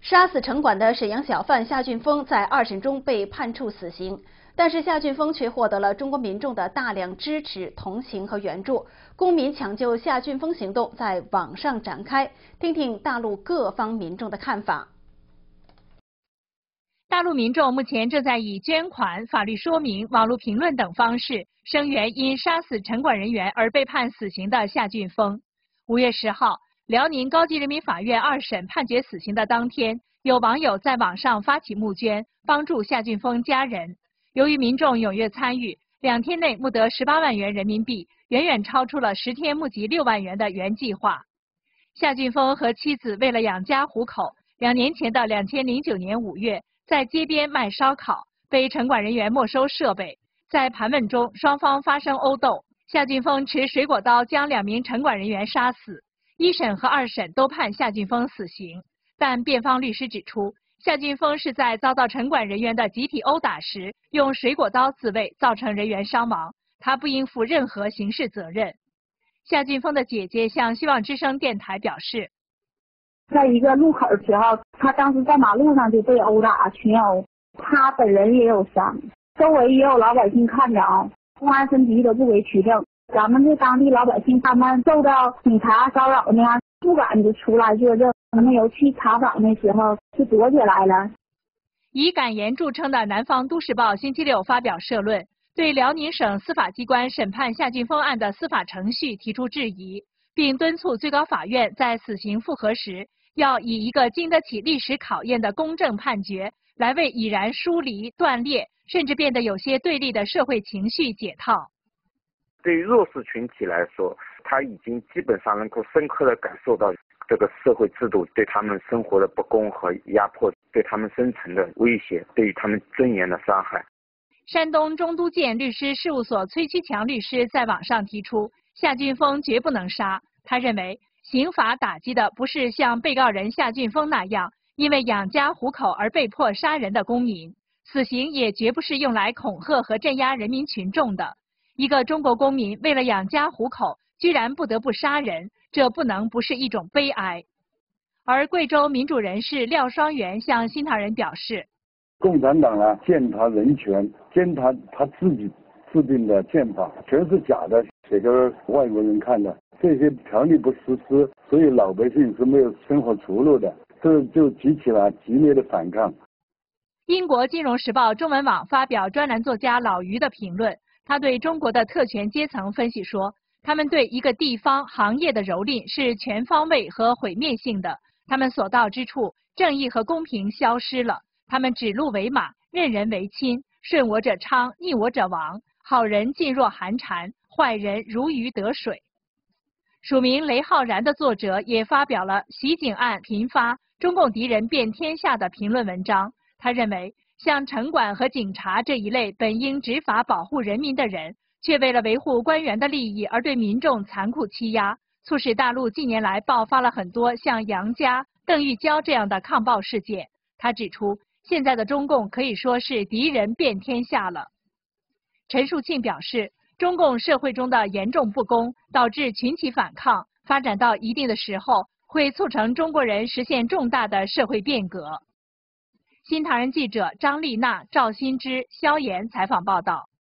杀死城管的沈阳小贩夏俊峰在2审中被判处死刑，但是夏俊峰却获得了中国民众的大量支持、同情和援助。公民抢救夏俊峰行动在网上展开，听听大陆各方民众的看法。 大陆民众目前正在以捐款、法律说明、网络评论等方式声援因杀死城管人员而被判死刑的夏俊峰。5月10号。辽宁高级人民法院2审判决死刑的当天，有网友在网上发起募捐，帮助夏俊峰家人。由于民众踊跃参与，2天内募得18万元人民币，远远超出了10天募集6万元的原计划。夏俊峰和妻子为了养家糊口，2年前的2009年5月，在街边卖烧烤，被城管人员没收设备。在盘问中，双方发生殴斗，夏俊峰持水果刀将2名城管人员杀死。1审和2审都判夏俊峰死刑，但辩方律师指出，夏俊峰是在遭到城管人员的集体殴打时，用水果刀自卫，造成人员伤亡，他不应负任何刑事责任。夏俊峰的姐姐向希望之声电台表示， 在一个路口的时候，他当时在马路上就被殴打群殴，他本人也有伤，周围也有老百姓看着，公安分局都不给取证。咱们这当地老百姓，他们受到警察骚扰呢，不敢就出来作证，他们尤其查访的时候就躲起来了。 以敢言著称的南方都市报星期六发表社论，对辽宁省司法机关审判夏俊峰案的司法程序提出质疑，并敦促最高法院在死刑复核时，要以一个经得起历史考验的公正判决，来为已然疏离、断裂，甚至变得有些对立的社会情绪解套。 对于弱势群体来说，他已经基本上能够深刻地感受到这个社会制度对他们生活的不公和压迫，对他们生存的威胁，对于他们尊严的伤害。 山东中都建律师事务所崔屈强律师在网上提出，夏俊峰绝不能杀。他认为，刑法打击的不是像被告人夏俊峰那样因为养家糊口而被迫杀人的公民，死刑也绝不是用来恐吓和镇压人民群众的。一个中国公民为了养家糊口，居然不得不杀人，这不能不是一种悲哀。而贵州民主人士廖双元向新唐人表示， 共产党啊，践踏人权，践踏他自己制定的宪法，全是假的，写给外国人看的。这些条例不实施，所以老百姓是没有生活出路的，这就激起了激烈的反抗。 英国金融时报中文网发表专栏作家老于的评论，他对中国的特权阶层分析说，他们对一个地方行业的蹂躏是全方位和毁灭性的，他们所到之处，正义和公平消失了，他们指鹿为马，任人唯亲，顺我者昌，逆我者亡，好人噤若寒蝉，坏人如鱼得水。署名雷浩然的作者也发表了袭警案频发，中共敌人遍天下的评论文章。他认为，像城管和警察这一类本应执法保护人民的人，却为了维护官员的利益而对民众残酷欺压，促使大陆近年来爆发了很多像杨家、邓玉娇这样的抗暴事件。他指出，现在的中共可以说是敌人遍天下了。陈树庆表示，中共社会中的严重不公导致群起反抗，发展到一定的时候，会促成中国人实现重大的社会变革。新唐人记者张丽娜、赵新之、萧岩采访报道。